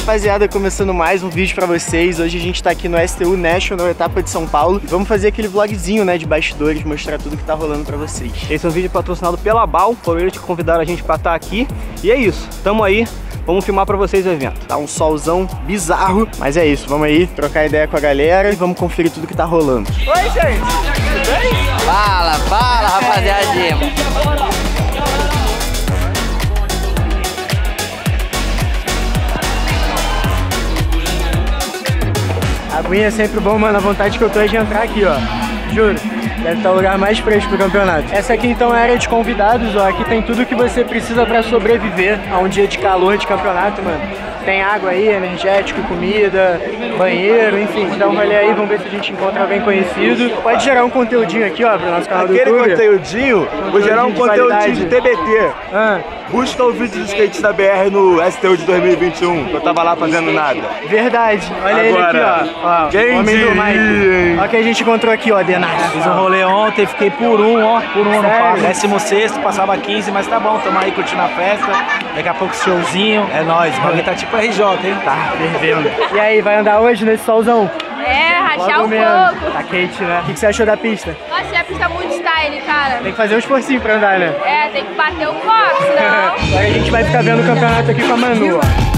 rapaziada, começando mais um vídeo pra vocês. Hoje a gente tá aqui no STU National, etapa de São Paulo. Vamos fazer aquele vlogzinho, né, de bastidores, mostrar tudo que tá rolando pra vocês. Esse é um vídeo patrocinado pela Bal, foram eles que convidaram a gente pra estar aqui. E é isso, tamo aí, vamos filmar pra vocês o evento. Tá um solzão bizarro, mas é isso, vamos aí trocar ideia com a galera e vamos conferir tudo que tá rolando. Oi, gente! Tudo bem? Fala, rapaziadinha. Aguinha é sempre bom, mano. A vontade que eu tô é de entrar aqui, ó. Juro. Deve estar o lugar mais fresco do campeonato. Essa aqui então é a área de convidados, ó. Aqui tem tudo que você precisa pra sobreviver a um dia de calor de campeonato, mano. Tem água aí, energético, comida, banheiro, enfim. Dá um rolê aí, vamos ver se a gente encontra alguém conhecido. Pode gerar um conteúdinho aqui, ó, pro nosso canal do YouTube. Aquele conteúdinho, vou gerar um conteúdinho de TBT. Busca o vídeo de skate da BR no STU de 2021, que eu tava lá fazendo nada. Verdade. Olha agora, ele aqui, ó. Quem Homem do diria, Mike. Olha o que a gente encontrou aqui, ó, Denato. Fiz um rolê ontem, fiquei por um no Sério? 16º, passava 15, mas tá bom, tamo aí curtindo a festa. Daqui a pouco showzinho, é nóis. O bagulho tá tipo RJ, hein? Tá fervendo. E aí, vai andar hoje nesse solzão? É, rachar Logo um mesmo. pouco. Tá quente, né? O que você achou da pista? Achei a pista muito style, cara. Tem que fazer um esforcinho pra andar, né? É, tem que bater o copo, senão... Agora a gente vai ficar vendo o campeonato aqui com a Manu, ó.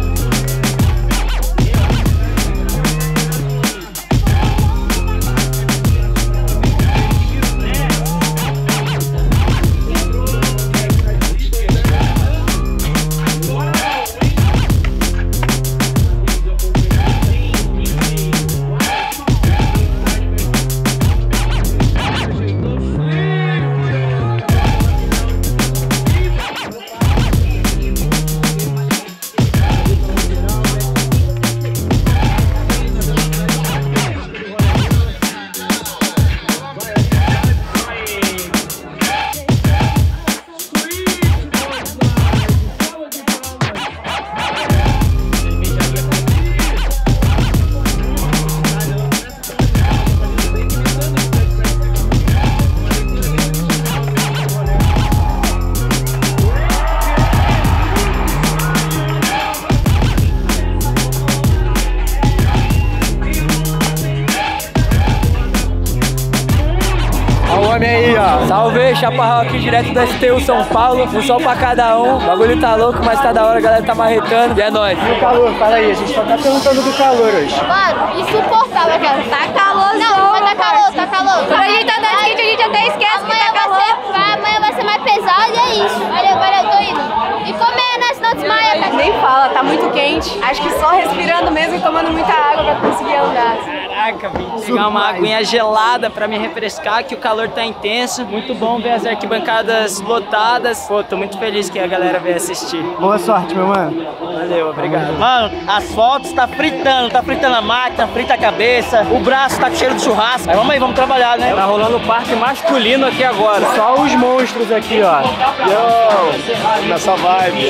Aí, ó. Salve, Chaparral aqui direto da STU São Paulo. Um sol pra cada um. O bagulho tá louco, mas tá da hora, a galera tá marretando. E é nóis. E o calor? Fala aí, a gente só tá perguntando do calor hoje. Mano, insuportável, cara. Tá calor, não, mas tá calor. Quando a gente tá andando de skate, a gente até esquece que tá calor. Amanhã vai ser mais pesado e é isso. Valeu, tô indo. E comer, né? Senão desmaia. Tá... Nem fala, tá muito quente. Acho que só respirando mesmo e tomando muita água pra conseguir andar. Caraca, vim pegar uma aguinha gelada pra me refrescar, que o calor tá intenso. Muito bom ver as arquibancadas lotadas. Pô, tô muito feliz que a galera veio assistir. Boa sorte, meu mano. Valeu, obrigado. Mano, as fotos tá fritando a máquina, frita a cabeça, o braço tá com cheiro de churrasco. Mas vamos aí, vamos trabalhar, né? Tá rolando o parque masculino aqui agora. Só os monstros aqui, ó. Yo! Nessa vibe.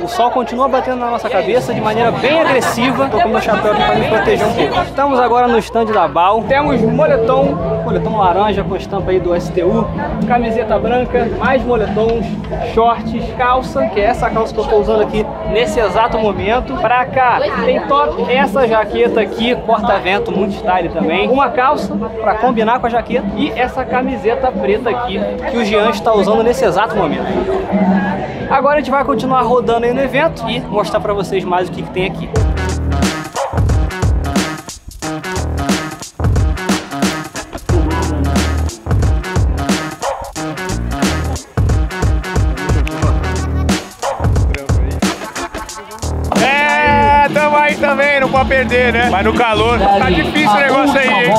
O sol continua batendo na nossa cabeça de maneira bem agressiva. Tô com meu chapéu aqui para me proteger um pouco. Estamos agora no stand da BAL. Temos moletom laranja com estampa aí do STU, camiseta branca, mais moletons, shorts, calça, que é essa calça que eu estou usando aqui nesse exato momento. Pra cá tem top, essa jaqueta aqui, corta-vento, muito style também. Uma calça para combinar com a jaqueta e essa camiseta preta aqui que o Jean está usando nesse exato momento. Agora a gente vai continuar rodando aí no evento e mostrar pra vocês mais o que tem aqui. Tamo aí também, não pode perder, né? Mas no calor, tá difícil o negócio aí, hein?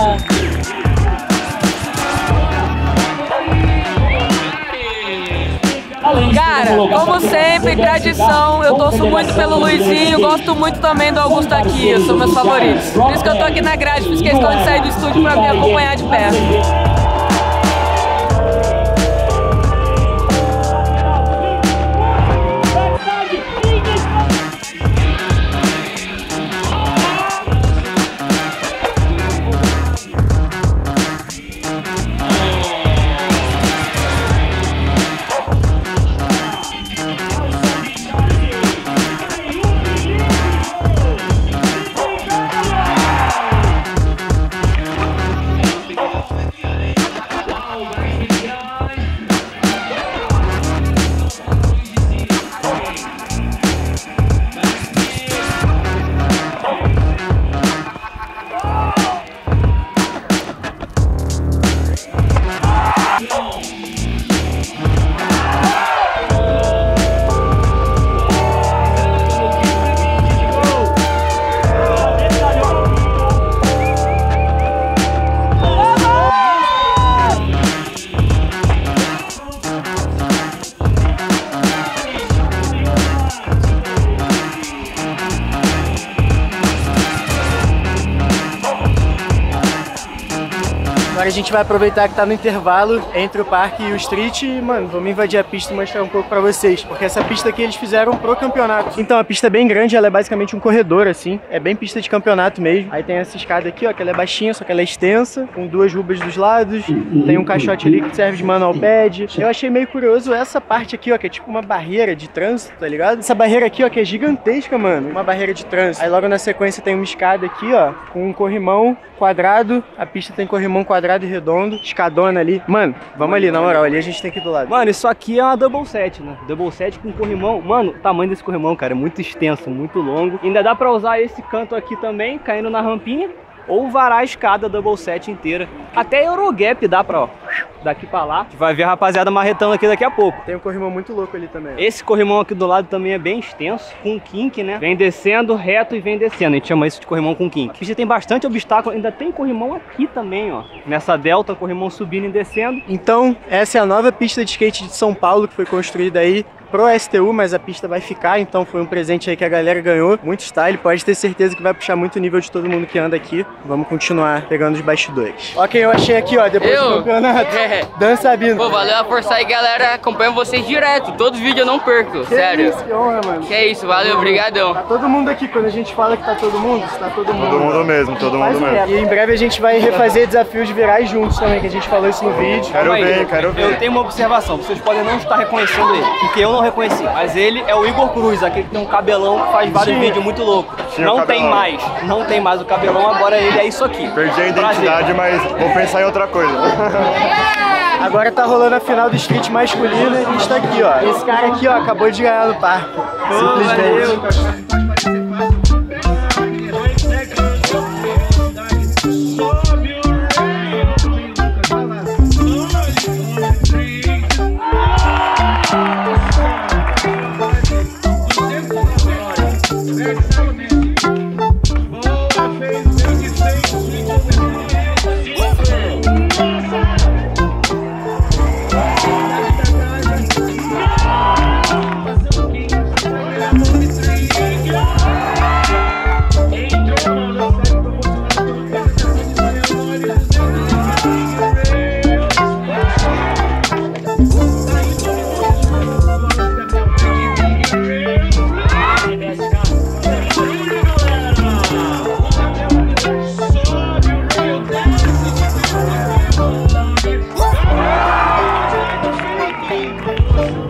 Cara, como sempre, tradição, eu torço muito pelo Luizinho, gosto muito também do Augusto aqui, são meus favoritos. Por isso que eu tô aqui na grade, fiz questão de sair do estúdio pra me acompanhar de perto. Agora a gente vai aproveitar que tá no intervalo entre o parque e o street e, mano, vamos invadir a pista e mostrar um pouco pra vocês. Porque essa pista aqui eles fizeram pro campeonato. Então a pista é bem grande, ela é basicamente um corredor, assim. É bem pista de campeonato mesmo. Aí tem essa escada aqui, ó, que ela é baixinha, só que ela é extensa, com duas rubas dos lados. Tem um caixote ali que serve de manual pad. Eu achei meio curioso essa parte aqui, ó, que é tipo uma barreira de trânsito, tá ligado? Essa barreira aqui, ó, que é gigantesca, mano. Uma barreira de trânsito. Aí logo na sequência tem uma escada aqui, ó, com um corrimão quadrado. A pista tem corrimão quadrado e redondo, escadona ali. Mano, vamos ali, na moral, ali a gente tem que ir do lado. Mano, isso aqui é uma double set, né? Double set com corrimão. Mano, o tamanho desse corrimão, cara, é muito extenso, muito longo. Ainda dá pra usar esse canto aqui também, caindo na rampinha, ou varar a escada double set inteira. Até Eurogap dá pra, ó, daqui pra lá. A gente vai ver a rapaziada marretando aqui daqui a pouco. Tem um corrimão muito louco ali também. Esse corrimão aqui do lado também é bem extenso, com kink, né? Vem descendo reto e vem descendo. A gente chama isso de corrimão com kink. A pista tem bastante obstáculo, ainda tem corrimão aqui também, ó. Nessa delta, corrimão subindo e descendo. Então, essa é a nova pista de skate de São Paulo que foi construída aí pro STU, mas a pista vai ficar, então foi um presente aí que a galera ganhou. Muito style, pode ter certeza que vai puxar muito o nível de todo mundo que anda aqui. Vamos continuar pegando os bastidores. Ok, eu achei aqui, ó, depois do campeonato. Dan Sabino. Pô, valeu a força aí, galera. Acompanho vocês direto. Todos os vídeos eu não perco, sério. Isso, que honra, mano. Que isso, valeu, obrigadão. Tá todo mundo aqui, quando a gente fala que tá todo mundo, tá todo mundo. Todo mundo mesmo, todo mundo mesmo. E em breve a gente vai refazer desafios virais juntos também, que a gente falou isso no vídeo. Quero ver. Eu tenho uma observação, vocês podem não estar reconhecendo ele, porque eu não reconheci, mas ele é o Igor Cruz, aquele que tem um cabelão que faz vários vídeos muito loucos. Não tem mais o cabelão, agora ele é isso aqui. Perdi a identidade, mas vou pensar em outra coisa. Agora tá rolando a final do street masculino e a gente tá aqui, ó. Esse cara aqui, ó, acabou de ganhar no parque. Simplesmente.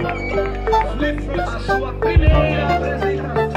A sua primeira apresentação.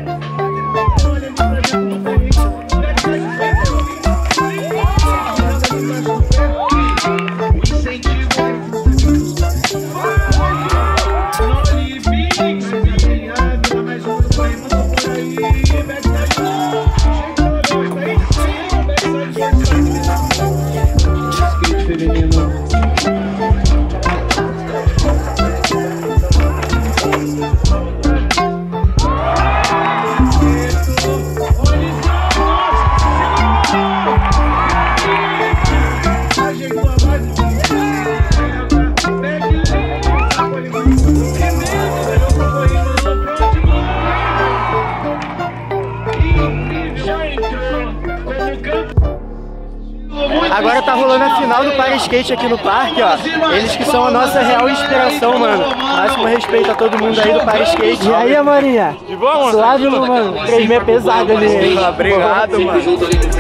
Agora tá rolando a final do Para Skate aqui no parque, ó. Eles que são a nossa real inspiração, mano. Máximo respeito a todo mundo aí do Para Skate. E aí, Amarinha? De boa, mano? Suave, mano. 3,5 pesado ali. Obrigado, mano.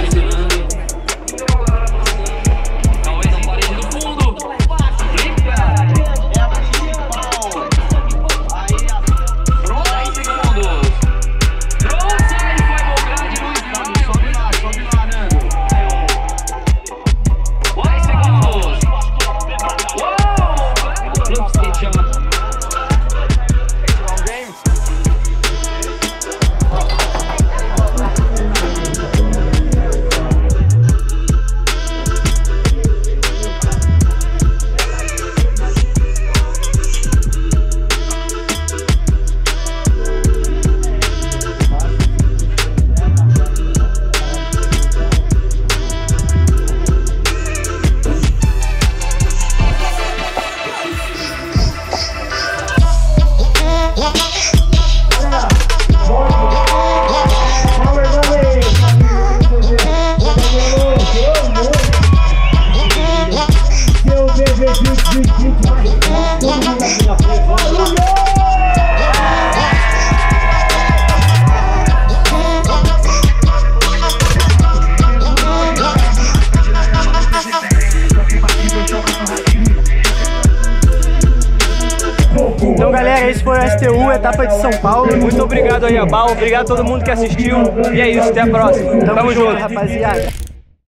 Então, galera, esse foi o STU, etapa de São Paulo. Muito obrigado aí, Abal. Obrigado a todo mundo que assistiu. E é isso, até a próxima. Tamo junto, rapaziada.